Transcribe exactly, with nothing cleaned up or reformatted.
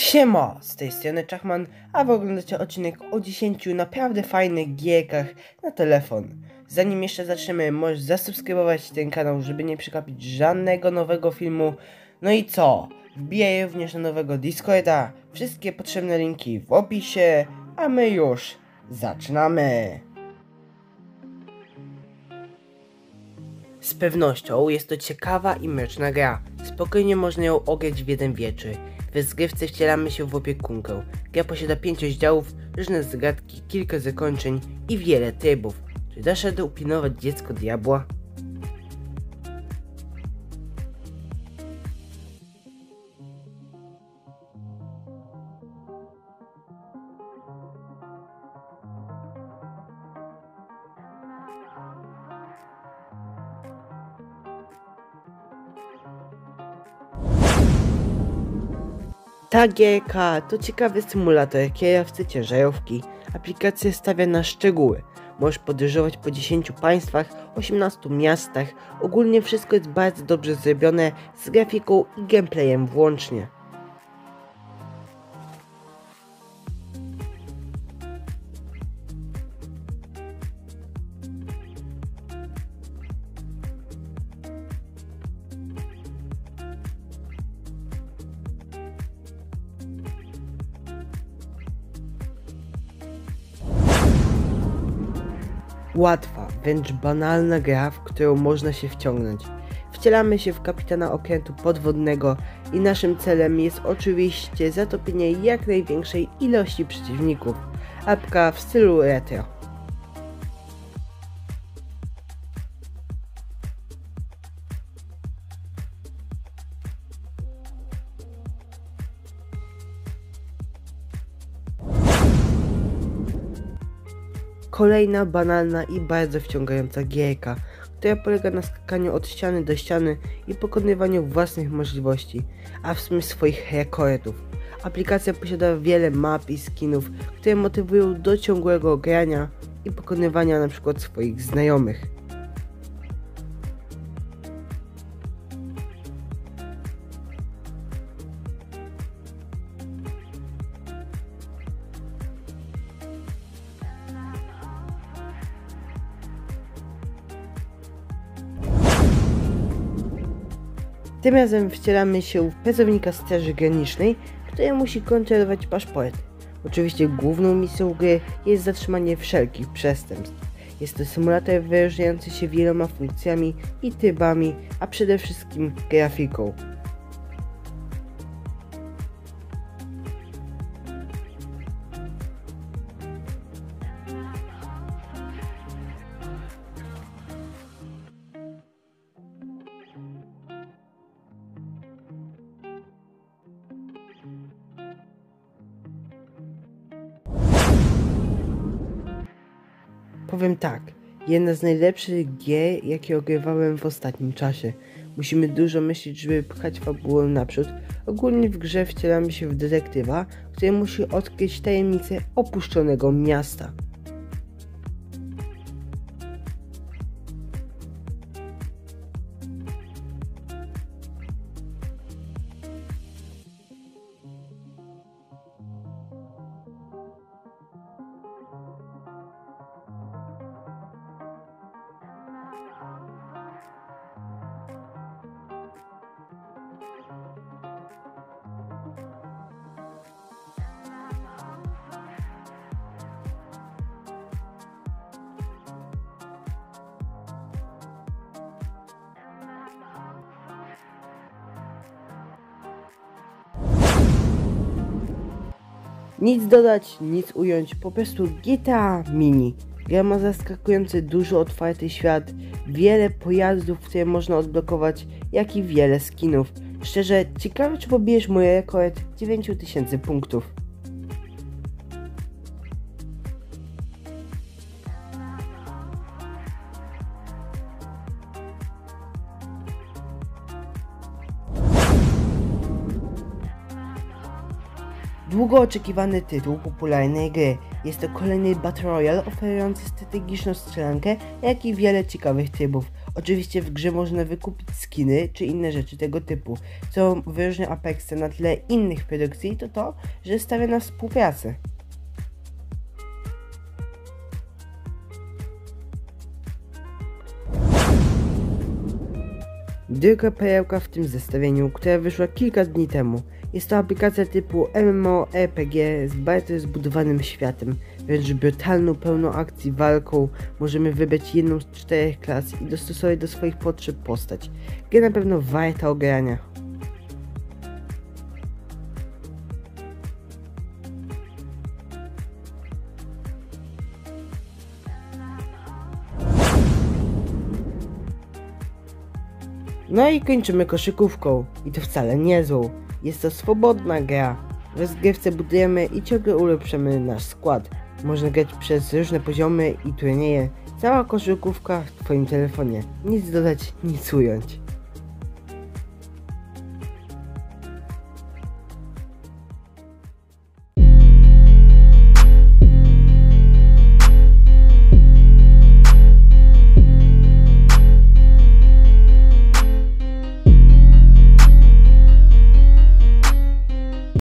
Siema, z tej strony Czachman, a wy oglądacie odcinek o dziesięciu naprawdę fajnych gierkach na telefon. Zanim jeszcze zaczniemy, możesz zasubskrybować ten kanał, żeby nie przegapić żadnego nowego filmu. No i co? Wbijaj również na nowego Discorda, wszystkie potrzebne linki w opisie, a my już zaczynamy. Z pewnością jest to ciekawa i mroczna gra. Spokojnie można ją ograć w jeden wieczór. W rozgrywce wcielamy się w opiekunkę. Gra posiada pięć rozdziałów, różne zagadki, kilka zakończeń i wiele trybów. Czy dasz radę upilnować dziecko diabła? Ta gierka to ciekawy symulator kierowcy ciężarówki. Aplikacja stawia na szczegóły. Możesz podróżować po dziesięciu państwach, osiemnastu miastach. Ogólnie wszystko jest bardzo dobrze zrobione, z grafiką i gameplayem włącznie. Łatwa, wręcz banalna gra, w którą można się wciągnąć. Wcielamy się w kapitana okrętu podwodnego i naszym celem jest oczywiście zatopienie jak największej ilości przeciwników. Apka w stylu retro. Kolejna banalna i bardzo wciągająca gierka, która polega na skakaniu od ściany do ściany i pokonywaniu własnych możliwości, a w sumie swoich rekordów. Aplikacja posiada wiele map i skinów, które motywują do ciągłego grania i pokonywania np. swoich znajomych. Tym razem wcielamy się w pracownika Straży Granicznej, który musi kontrolować paszporty. Oczywiście główną misją gry jest zatrzymanie wszelkich przestępstw. Jest to symulator wyróżniający się wieloma funkcjami i trybami, a przede wszystkim grafiką. Powiem tak, jedna z najlepszych gier, jakie ogrywałem w ostatnim czasie. Musimy dużo myśleć, żeby pchać fabułę naprzód. Ogólnie w grze wcielamy się w detektywa, który musi odkryć tajemnicę opuszczonego miasta. Nic dodać, nic ująć, po prostu G T A Mini. Gra ma zaskakujący dużo otwarty świat, wiele pojazdów, które można odblokować, jak i wiele skinów. Szczerze, ciekawe czy pobijesz mój rekord dziewięć tysięcy punktów. Długo oczekiwany tytuł popularnej gry. Jest to kolejny Battle Royale oferujący strategiczną strzelankę, jak i wiele ciekawych trybów. Oczywiście w grze można wykupić skiny czy inne rzeczy tego typu. Co wyróżnia Apexa na tle innych produkcji, to to, że stawia na współpracę. Druga perełka w tym zestawieniu, która wyszła kilka dni temu. Jest to aplikacja typu MMORPG z bardzo zbudowanym światem, wręcz brutalną, pełną akcji walką. Możemy wybrać jedną z czterech klas i dostosować do swoich potrzeb postać. Gra na pewno warta ogrania. No i kończymy koszykówką. I to wcale niezłą. Jest to swobodna gra. W rozgrywce budujemy i ciągle ulepszamy nasz skład. Można grać przez różne poziomy i turnieje. Cała koszykówka w twoim telefonie. Nic dodać, nic ująć.